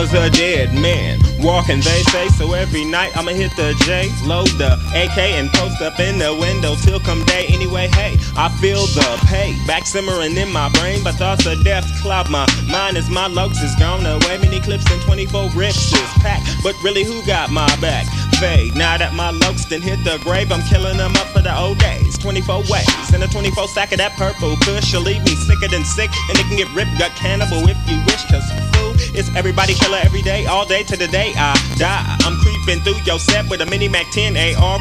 was a dead man walking, they say. So every night I'ma hit the J, load the AK and post up in the window till come day. Anyway, hey, I feel the pain back simmering in my brain, but thoughts of death cloud my mind as my looks is gone away. Many clips and 24 rips is packed, but really who got my back? Fade, now that my lokes done hit the grave, I'm killing them up for the old days. 24 ways, and a 24 sack of that purple kush will leave me sicker than sick, and it can get ripped gut cannibal if you wish, cause food is everybody killer every day, all day to the day I die. I'm creeping through your set with a mini Mac 10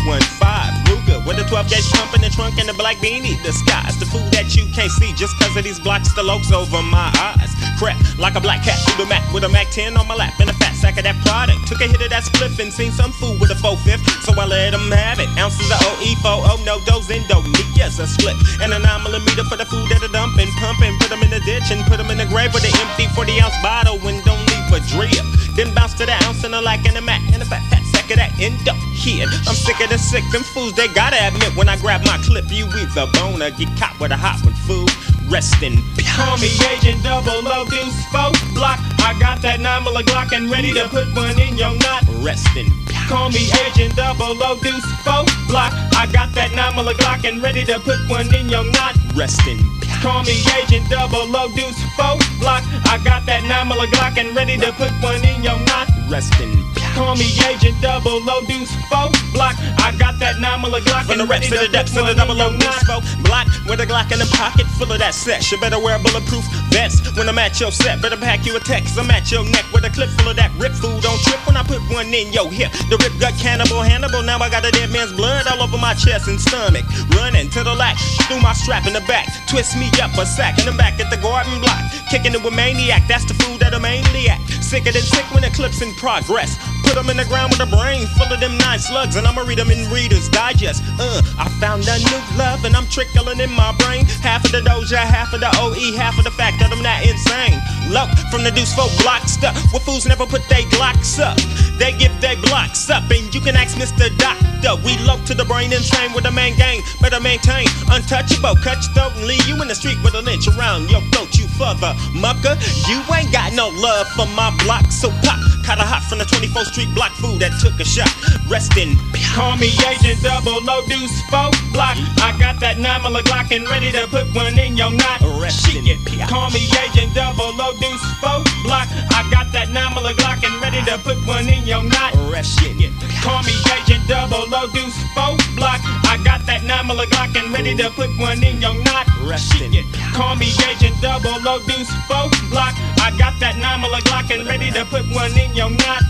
AR-15 Ruger with a 12 gauge pump in the trunk and a black beanie disguise. The food that you can't see just cause of these blocks, the lokes over my eyes. Crap, like a black cat through the mat with a Mac 10 on my lap and a fat sack of that product. Took a hit of that spliff and seen some food with a 4/5, so I let them have it. Ounces of OE40, no dose in dough, yes a split. And a 9mm for the food that I dump and pump and put them in the ditch and put them in the grave with an empty 40-ounce bottle and don't leave a drip. Then bounce to the ounce and a lack and a Mac and a fat sack of that endo kid. I'm sick of the sick, them fools, they gotta admit when I grab my clip, you either bone or get caught with a hot one, food. Rest in peace. Call me Agent 00 Deuce 4 Block. I got that 9mm Glock and ready to put one in your knot. Rest in peace. Call me Agent 00 Deuce 4 Block. I got that 9mm Glock and ready to put one in your knot. Rest in peace. Call me Agent 00 Deuce 4 Block. I got that 9mm Glock and ready to put one in your knot. Rest in peace. Call me Agent 00 Deuce 4 Block. I got that 9mm Glock and ready to put one in your knot. Block with a Glock in a pocket full of that sex. You better wear a bulletproof vest when I'm at your set. Better pack you a tech, cause I'm at your neck with a clip full of that rip food. Don't trip when I put one in your hip. The rip gut cannibal Hannibal. Now I got a dead man's blood all over my chest and stomach. Running to the latch, through my strap in the back. Twist me up a sack and I'm back at the garden block. Kicking it with maniac, that's the food that I'm mainly at. Sicker than sick when the clip's in progress. Put them in the ground with a brain full of them 9 slugs, and I'ma read them in Reader's Digest. I found a new love and I'm trickling in my brain. Half of the Doja, half of the OE, half of the fact that I'm not insane. Low from the Deuce 4 Block stuff, where fools never put they Glocks up. They give they blocks up, and you can ask Mr. Doctor. We low to the brain and train with the main gang. Better maintain, untouchable, cut your throat and leave you in the street with a lynch around your throat. You further mucker, you ain't got no love for my block, so pop. Caught a hot from the 24th Street block food that took a shot. Rest in peace. Call me Agent 00 Deuce 4 Block. I got that 9mm Glock and ready to put one in your knot. Rest in peace. Call me Agent 00 Deuce 4 Block. I got that 9mm Glock and ready to put one in your knot. Rest in peace. Call me Agent 00 Deuce 4 Block. I got that 9mm Glock and ready to put one in your knot. Rest in peace. Call me Agent 00 Deuce 4 Block. I got that 9mm Glock and ready to put one in your knot.